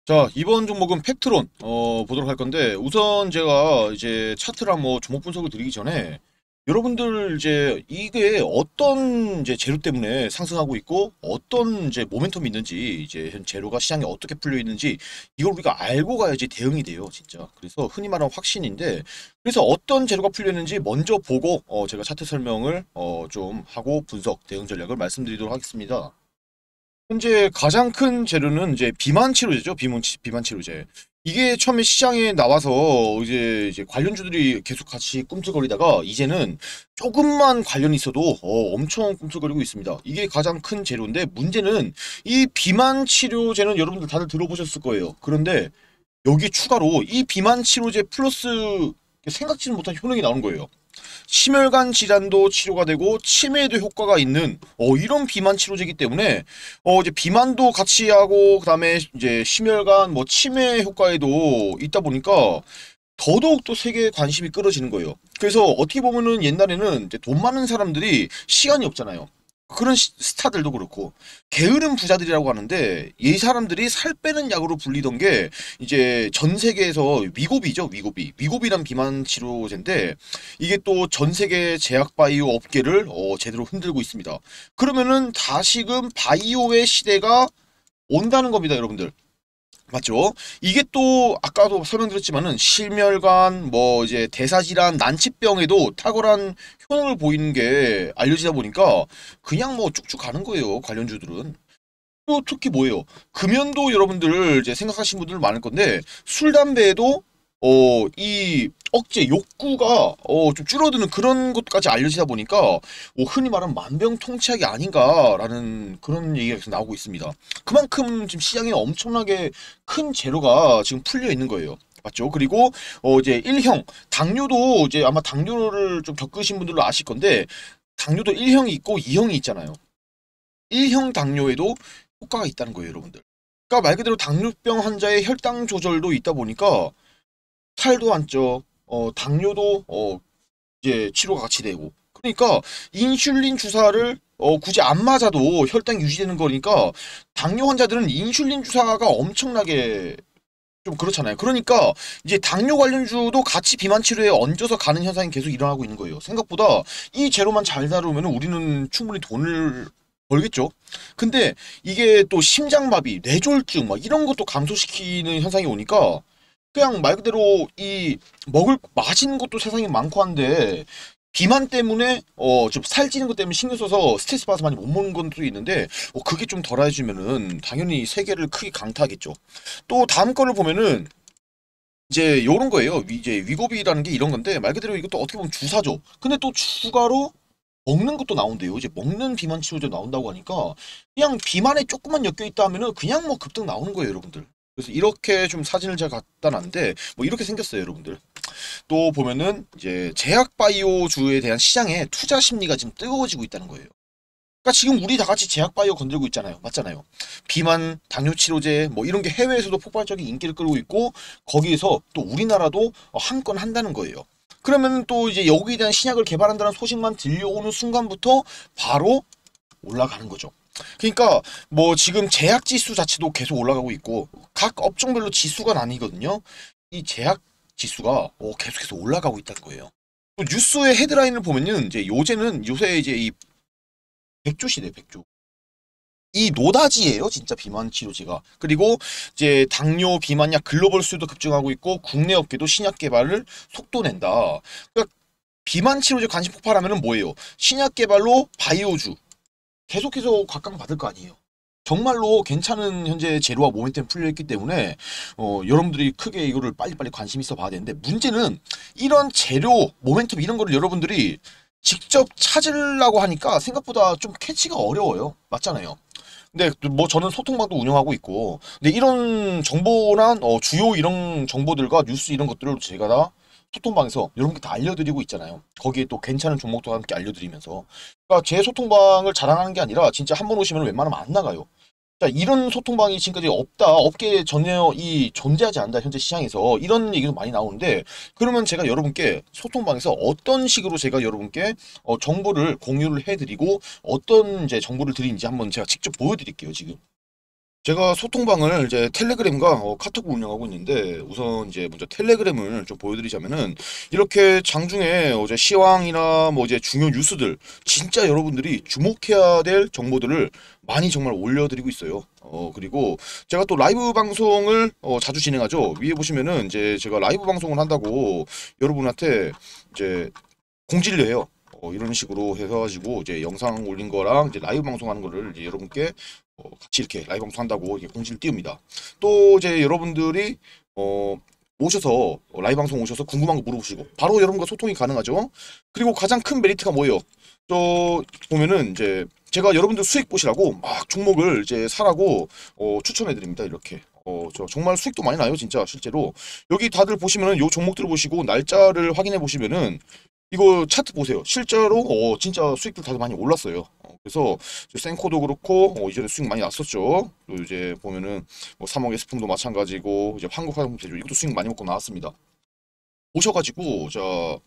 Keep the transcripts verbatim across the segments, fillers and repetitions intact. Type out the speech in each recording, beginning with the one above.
자, 이번 종목은 팩트론 어, 보도록 할 건데, 우선 제가 이제 차트랑 뭐 종목 분석을 드리기 전에 여러분들 이제 이게 어떤 이제 재료 때문에 상승하고 있고 어떤 이제 모멘텀이 있는지, 이제 현 재료가 시장에 어떻게 풀려 있는지 이걸 우리가 알고 가야지 대응이 돼요, 진짜. 그래서 흔히 말하는 확신인데, 그래서 어떤 재료가 풀려 있는지 먼저 보고 어, 제가 차트 설명을 어, 좀 하고 분석 대응 전략을 말씀드리도록 하겠습니다. 현재 가장 큰 재료는 이제 비만 치료제죠. 비만, 치- 비만 치료제. 이게 처음에 시장에 나와서 이제 이제 관련주들이 계속 같이 꿈틀거리다가 이제는 조금만 관련이 있어도 어, 엄청 꿈틀거리고 있습니다. 이게 가장 큰 재료인데, 문제는 이 비만 치료제는 여러분들 다들 들어보셨을 거예요. 그런데 여기 추가로 이 비만 치료제 플러스 생각지는 못한 효능이 나오는 거예요. 심혈관 질환도 치료가 되고 치매에도 효과가 있는 어, 이런 비만 치료제이기 때문에 어, 이제 비만도 같이 하고 그다음에 이제 심혈관 뭐 치매 효과에도 있다 보니까 더더욱 또 세계에 관심이 끌어지는 거예요. 그래서 어떻게 보면은 옛날에는 이제 돈 많은 사람들이 시간이 없잖아요. 그런 시- 스타들도 그렇고 게으른 부자들이라고 하는데, 이 사람들이 살 빼는 약으로 불리던 게 이제 전 세계에서 위고비죠. 위고비 위고비란 비만 치료제인데, 이게 또 전 세계 제약 바이오 업계를 어, 제대로 흔들고 있습니다. 그러면은 다시금 바이오의 시대가 온다는 겁니다, 여러분들. 맞죠? 이게 또 아까도 설명드렸지만은 심혈관 뭐 이제 대사질환 난치병에도 탁월한 효능을 보이는 게 알려지다 보니까 그냥 뭐 쭉쭉 가는 거예요, 관련주들은. 또 특히 뭐예요? 금연도 여러분들 이제 생각하시는 분들 많을 건데, 술 담배에도 어 이 억제 욕구가 어 좀 줄어드는 그런 것까지 알려지다 보니까 어, 흔히 말하는 만병통치약이 아닌가라는 그런 얘기가 계속 나오고 있습니다. 그만큼 지금 시장에 엄청나게 큰 재료가 지금 풀려 있는 거예요. 맞죠? 그리고 어 이제 일형 당뇨도, 이제 아마 당뇨를 좀 겪으신 분들도 아실 건데, 당뇨도 일형이 있고 이형이 있잖아요. 일형 당뇨에도 효과가 있다는 거예요, 여러분들. 그러니까 말 그대로 당뇨병 환자의 혈당 조절도 있다 보니까 살도 안 쪄, 어, 당뇨도 어, 이제 치료가 같이 되고. 그러니까 인슐린 주사를 어, 굳이 안 맞아도 혈당이 유지되는 거니까 당뇨 환자들은 인슐린 주사가 엄청나게 좀 그렇잖아요. 그러니까 이제 당뇨 관련주도 같이 비만 치료에 얹어서 가는 현상이 계속 일어나고 있는 거예요. 생각보다 이 재료만 잘 다루면 우리는 충분히 돈을 벌겠죠. 근데 이게 또 심장마비, 뇌졸중 막 이런 것도 감소시키는 현상이 오니까 그냥 말 그대로 이 먹을 마시는 것도 세상에 많고 한데, 비만 때문에 어 좀 살찌는 것 때문에 신경 써서 스트레스 받아서 많이 못 먹는 것도 있는데, 어 그게 좀 덜해지면은 당연히 세계를 크게 강타하겠죠. 또 다음 거를 보면은 이제 요런 거예요. 위- 이제 위고비라는 게 이런 건데, 말 그대로 이것도 어떻게 보면 주사죠. 근데 또 추가로 먹는 것도 나온대요. 이제 먹는 비만 치료제 나온다고 하니까 그냥 비만에 조금만 엮여 있다 하면은 그냥 뭐 급등 나오는 거예요, 여러분들. 그래서 이렇게 좀 사진을 제가 갖다 놨는데 뭐 이렇게 생겼어요, 여러분들. 또 보면은 이제 제약 바이오주에 대한 시장의 투자 심리가 지금 뜨거워지고 있다는 거예요. 그러니까 지금 우리 다 같이 제약 바이오 건들고 있잖아요. 맞잖아요. 비만, 당뇨 치료제 뭐 이런 게 해외에서도 폭발적인 인기를 끌고 있고, 거기에서 또 우리나라도 한 건 한다는 거예요. 그러면 또 이제 여기에 대한 신약을 개발한다는 소식만 들려오는 순간부터 바로 올라가는 거죠. 그러니까 뭐 지금 제약 지수 자체도 계속 올라가고 있고, 각 업종별로 지수가 나뉘거든요. 이 제약 지수가 어, 계속해서 올라가고 있다는 거예요. 또 뉴스의 헤드라인을 보면은 이제 요새는 요새 이제 이 백조 시대, 백조. 이 노다지예요, 진짜 비만 치료제가. 그리고 이제 당뇨 비만약 글로벌 수요도 급증하고 있고, 국내 업계도 신약 개발을 속도 낸다. 그러니까 비만 치료제 관심 폭발하면은 뭐예요? 신약 개발로 바이오주 계속해서 각광받을 거 아니에요. 정말로 괜찮은 현재 재료와 모멘텀 풀려있기 때문에 어, 여러분들이 크게 이거를 빨리빨리 관심 있어 봐야 되는데, 문제는 이런 재료, 모멘텀 이런 거를 여러분들이 직접 찾으려고 하니까 생각보다 좀 캐치가 어려워요. 맞잖아요. 근데 뭐 저는 소통방도 운영하고 있고, 근데 이런 정보란 어, 주요 이런 정보들과 뉴스 이런 것들을 제가 다 소통방에서 여러분께 다 알려드리고 있잖아요. 거기에 또 괜찮은 종목도 함께 알려드리면서. 그러니까 제 소통방을 자랑하는 게 아니라 진짜 한 번 오시면 웬만하면 안 나가요. 자, 이런 소통방이 지금까지 없다, 업계에 전혀 이 존재하지 않는다, 현재 시장에서 이런 얘기도 많이 나오는데, 그러면 제가 여러분께 소통방에서 어떤 식으로 제가 여러분께 어, 정보를 공유를 해드리고 어떤 이제 정보를 드리는지 한번 제가 직접 보여드릴게요, 지금. 제가 소통방을 이제 텔레그램과 어, 카톡을 운영하고 있는데 우선 이제 먼저 텔레그램을 좀 보여드리자면은 이렇게 장중에 어제 시황이나 뭐 이제 중요 뉴스들 진짜 여러분들이 주목해야 될 정보들을 많이 정말 올려드리고 있어요. 어 그리고 제가 또 라이브 방송을 어, 자주 진행하죠. 위에 보시면은 이제 제가 라이브 방송을 한다고 여러분한테 이제 공지를 해요. 어, 이런 식으로 해가지고 이제 영상 올린 거랑 이제 라이브 방송하는 거를 이제 여러분께 어, 같이 이렇게 라이브 방송한다고 이렇게 공지를 띄웁니다. 또 이제 여러분들이 어, 오셔서 어, 라이브 방송 오셔서 궁금한 거 물어보시고 바로 여러분과 소통이 가능하죠. 그리고 가장 큰 메리트가 뭐예요? 저 보면은 이제 제가 여러분들 수익 보시라고 막 종목을 이제 사라고 어, 추천해 드립니다. 이렇게. 어, 저 정말 수익도 많이 나요, 진짜 실제로. 여기 다들 보시면은 요 종목들을 보시고 날짜를 확인해 보시면은 이거 차트 보세요. 실제로 어 진짜 수익들 다들 많이 올랐어요. 어, 그래서 센코도 그렇고 어, 이전에 수익 많이 났었죠. 또 이제 보면은 뭐 삼억 에스풍도 마찬가지고 이제 한국화장품 이것도 수익 많이 먹고 나왔습니다. 오셔가지고 자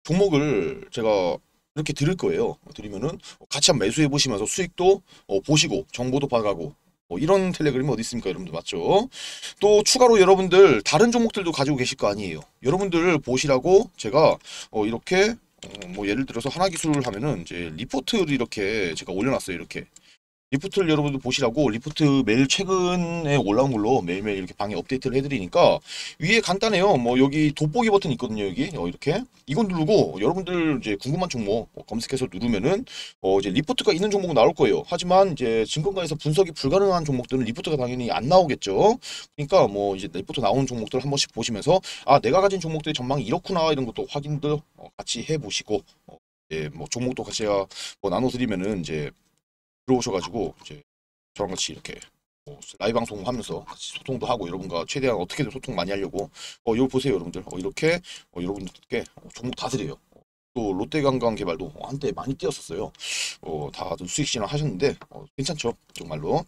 종목을 제가 이렇게 드릴 거예요. 드리면은 같이 한번 매수해 보시면서 수익도 어, 보시고 정보도 받아가고 뭐 이런 텔레그램이 어디 있습니까, 여러분들? 맞죠? 또 추가로 여러분들 다른 종목들도 가지고 계실 거 아니에요. 여러분들 보시라고 제가 어, 이렇게 어, 뭐 예를 들어서 하나기술을 하면은 이제 리포트를 이렇게 제가 올려놨어요. 이렇게 리포트를 여러분들 보시라고 리포트 매일 최근에 올라온 걸로 매일매일 이렇게 방에 업데이트를 해드리니까 위에 간단해요. 뭐 여기 돋보기 버튼 있거든요. 여기 어, 이렇게 이건 누르고 여러분들 이제 궁금한 종목 어, 검색해서 누르면은 어 이제 리포트가 있는 종목은 나올 거예요. 하지만 이제 증권가에서 분석이 불가능한 종목들은 리포트가 당연히 안 나오겠죠. 그러니까 뭐 이제 리포트 나오는 종목들 한 번씩 보시면서 아 내가 가진 종목들의 전망이 이렇구나 이런 것도 확인들 어, 같이 해보시고 어, 예, 뭐 종목도 같이 제가 뭐 나눠드리면은 이제 들어오셔가지고 이제 저랑 같이 이렇게 뭐 라이브 방송하면서 같이 소통도 하고 여러분과 최대한 어떻게든 소통 많이 하려고 어 이거 보세요 여러분들 어, 이렇게 어, 여러분들께 어, 종목 다 드려요. 어, 또 롯데관광개발도 어, 한때 많이 뛰었었어요. 어 다들 수익 실현 하셨는데 어, 괜찮죠 정말로.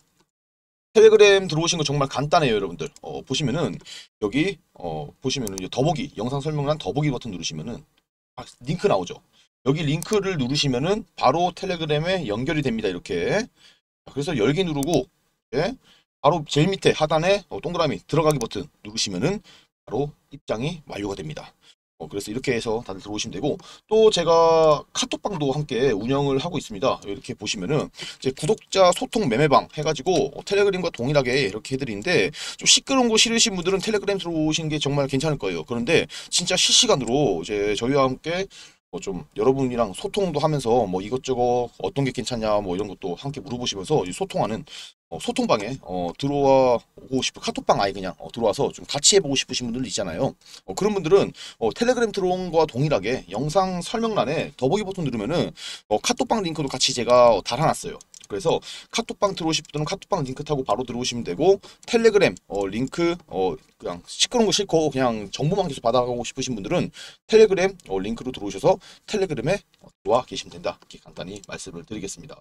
텔레그램 들어오신 거 정말 간단해요 여러분들. 어 보시면은 여기 어 보시면은 이제 더보기 영상 설명란 더보기 버튼 누르시면은 아, 링크 나오죠. 여기 링크를 누르시면은 바로 텔레그램에 연결이 됩니다. 이렇게. 그래서 열기 누르고 예, 바로 제일 밑에 하단에 어, 동그라미 들어가기 버튼 누르시면은 바로 입장이 완료가 됩니다. 어, 그래서 이렇게 해서 다들 들어오시면 되고 또 제가 카톡방도 함께 운영을 하고 있습니다. 이렇게 보시면은 이제 구독자 소통 매매방 해가지고 어, 텔레그램과 동일하게 이렇게 해드리는데 좀 시끄러운 거 싫으신 분들은 텔레그램 들어오시는 게 정말 괜찮을 거예요. 그런데 진짜 실시간으로 이제 저희와 함께 뭐 좀 여러분이랑 소통도 하면서 뭐 이것저것 어떤 게 괜찮냐 뭐 이런 것도 함께 물어보시면서 소통하는 어, 소통방에 어, 들어와 오고 싶은 카톡방 아예 그냥 어, 들어와서 좀 같이 해보고 싶으신 분들 있잖아요. 어, 그런 분들은 어, 텔레그램 들어온 거와 동일하게 영상 설명란에 더보기 버튼 누르면은 어, 카톡방 링크도 같이 제가 어, 달아놨어요. 그래서 카톡방 들어오실 분들은 카톡방 링크 타고 바로 들어오시면 되고 텔레그램 어, 링크 어, 그냥 시끄러운 거 싫고 그냥 정보만 계속 받아가고 싶으신 분들은 텔레그램 어, 링크로 들어오셔서 텔레그램에 어, 들어와 계시면 된다. 이렇게 간단히 말씀을 드리겠습니다.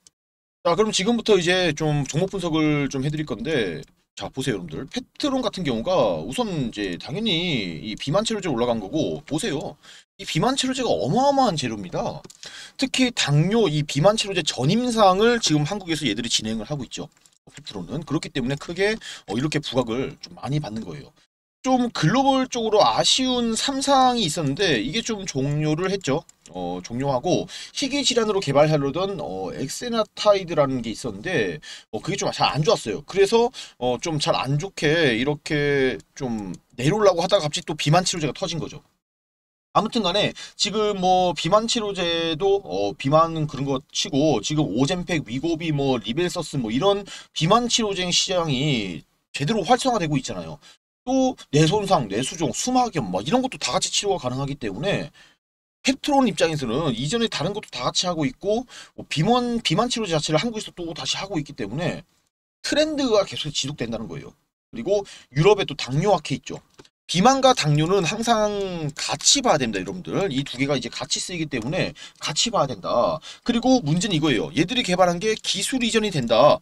자, 그럼 지금부터 이제 좀 종목 분석을 좀 해드릴 건데, 자, 보세요, 여러분들. 페트론 같은 경우가 우선 이제 당연히 이 비만 치료제 올라간 거고, 보세요. 이 비만 치료제가 어마어마한 재료입니다. 특히 당뇨 이 비만 치료제 전임상을 지금 한국에서 얘들이 진행을 하고 있죠. 페트론은. 그렇기 때문에 크게 어, 이렇게 부각을 좀 많이 받는 거예요. 좀 글로벌적으로 아쉬운 삼상이 있었는데 이게 좀 종료를 했죠. 어, 종료하고 희귀 질환으로 개발하려던 어, 엑세나타이드라는 게 있었는데 어, 그게 좀 잘 안 좋았어요. 그래서 어, 좀 잘 안 좋게 이렇게 좀 내려오려고 하다가 갑자기 또 비만 치료제가 터진 거죠. 아무튼 간에 지금 뭐 비만 치료제도 어 비만 그런 거 치고 지금 오젬팩, 위고비, 뭐 리벨서스 뭐 이런 비만 치료제 시장이 제대로 활성화되고 있잖아요. 또 뇌손상, 뇌수종, 수막염 뭐 이런 것도 다 같이 치료가 가능하기 때문에 펩트론 입장에서는 이전에 다른 것도 다 같이 하고 있고 뭐 비만 비만 치료제 자체를 한국에서 또 다시 하고 있기 때문에 트렌드가 계속 지속된다는 거예요. 그리고 유럽에 또 당뇨학회 있죠. 비만과 당뇨는 항상 같이 봐야 됩니다, 여러분들. 이 두 개가 이제 같이 쓰이기 때문에 같이 봐야 된다. 그리고 문제는 이거예요. 얘들이 개발한 게 기술 이전이 된다.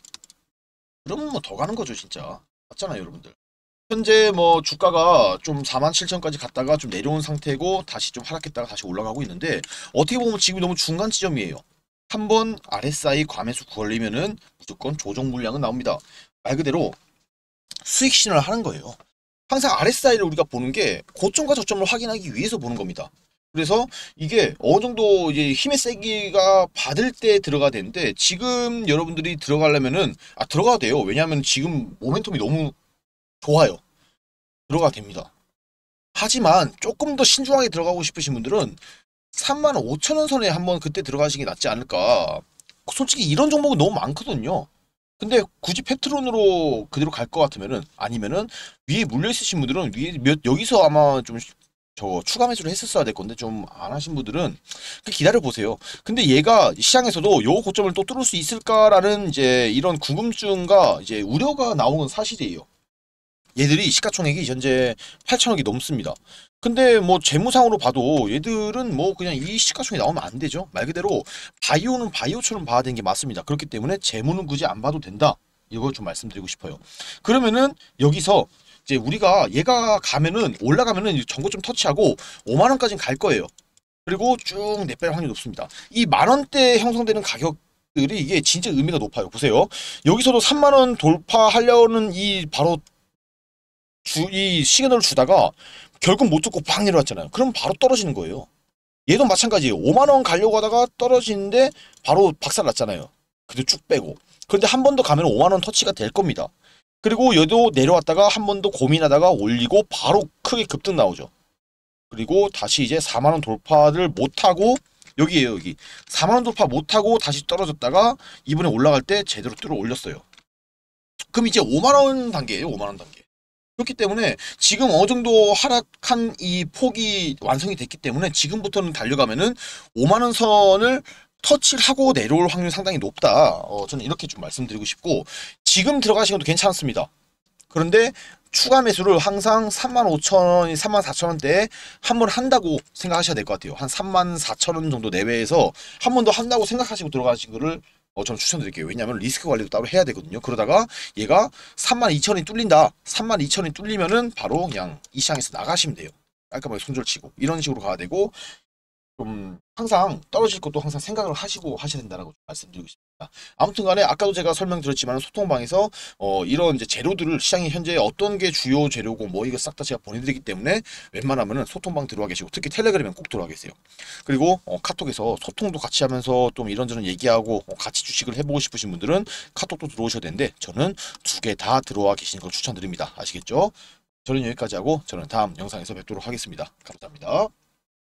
그러면 뭐 더 가는 거죠, 진짜. 맞잖아요, 여러분들. 현재 뭐 주가가 좀 사만 칠천까지 갔다가 좀 내려온 상태고 다시 좀 하락했다가 다시 올라가고 있는데 어떻게 보면 지금 너무 중간 지점이에요. 한번 알에스아이 과매수 걸리면은 무조건 조정 물량은 나옵니다. 말 그대로 수익 신호를 하는 거예요. 항상 알에스아이를 우리가 보는 게 고점과 저점을 확인하기 위해서 보는 겁니다. 그래서 이게 어느 정도 이제 힘의 세기가 받을 때 들어가야 되는데, 지금 여러분들이 들어가려면은 아 들어가도 돼요. 왜냐하면 지금 모멘텀이 너무 좋아요. 들어가도 됩니다. 하지만 조금 더 신중하게 들어가고 싶으신 분들은 삼만 오천 원 선에 한번 그때 들어가시는 게 낫지 않을까. 솔직히 이런 종목은 너무 많거든요. 근데 굳이 페트론으로 그대로 갈 것 같으면은, 아니면은 위에 물려 있으신 분들은 위에 몇 여기서 아마 좀 저 추가 매수를 했었어야 될 건데 좀 안 하신 분들은 기다려 보세요. 근데 얘가 시장에서도 요 고점을 또 뚫을 수 있을까라는 이제 이런 궁금증과 이제 우려가 나오는 건 사실이에요. 얘들이 시가총액이 현재 팔천억이 넘습니다. 근데 뭐 재무상으로 봐도 얘들은 뭐 그냥 이 시가총액이 나오면 안 되죠. 말 그대로 바이오는 바이오처럼 봐야 되는 게 맞습니다. 그렇기 때문에 재무는 굳이 안 봐도 된다. 이거 좀 말씀드리고 싶어요. 그러면은 여기서 이제 우리가 얘가 가면은 올라가면은 전고점 터치하고 오만 원까지는 갈 거예요. 그리고 쭉 내뺄 확률이 높습니다. 이 만 원대 형성되는 가격들이 이게 진짜 의미가 높아요. 보세요. 여기서도 삼만 원 돌파하려는 이 바로 주, 이 시그널을 주다가 결국 못 듣고 팍 내려왔잖아요. 그럼 바로 떨어지는 거예요. 얘도 마찬가지예요. 오만 원 가려고 하다가 떨어지는데 바로 박살 났잖아요. 그래도 쭉 빼고. 그런데 한 번 더 가면 오만 원 터치가 될 겁니다. 그리고 얘도 내려왔다가 한 번 더 고민하다가 올리고 바로 크게 급등 나오죠. 그리고 다시 이제 사만 원 돌파를 못하고, 여기에요, 여기. 사만 원 돌파 못하고 다시 떨어졌다가 이번에 올라갈 때 제대로 뚫어 올렸어요. 그럼 이제 오만 원 단계예요, 오만 원 단계. 그렇기 때문에 지금 어느 정도 하락한 이 폭이 완성이 됐기 때문에 지금부터는 달려가면은 오만 원 선을 터치를 하고 내려올 확률이 상당히 높다. 어, 저는 이렇게 좀 말씀드리고 싶고, 지금 들어가시는 것도 괜찮습니다. 그런데 추가 매수를 항상 삼만 오천 원이 삼만 사천 원대에 한 번 한다고 생각하셔야 될 것 같아요. 한 삼만 사천 원 정도 내외에서 한 번 더 한다고 생각하시고 들어가신 거를 어, 저는 추천드릴게요. 왜냐하면 리스크 관리도 따로 해야 되거든요. 그러다가 얘가 삼만 이천 원이 뚫린다. 삼만 이천 원이 뚫리면은 바로 그냥 이 시장에서 나가시면 돼요. 깔끔하게 손절치고 이런 식으로 가야 되고, 좀 항상 떨어질 것도 항상 생각을 하시고 하셔야 된다고 말씀드리고 싶습니다. 아무튼 간에 아까도 제가 설명드렸지만 소통방에서 어 이런 이제 재료들을 시장에 현재 어떤 게 주요 재료고 뭐 이거 싹 다 제가 보내드리기 때문에 웬만하면은 소통방 들어와 계시고, 특히 텔레그램에 꼭 들어와 계세요. 그리고 어 카톡에서 소통도 같이 하면서 좀 이런저런 얘기하고 어 같이 주식을 해보고 싶으신 분들은 카톡도 들어오셔야 되는데, 저는 두 개 다 들어와 계시는 걸 추천드립니다. 아시겠죠? 저는 여기까지 하고 저는 다음 영상에서 뵙도록 하겠습니다. 감사합니다.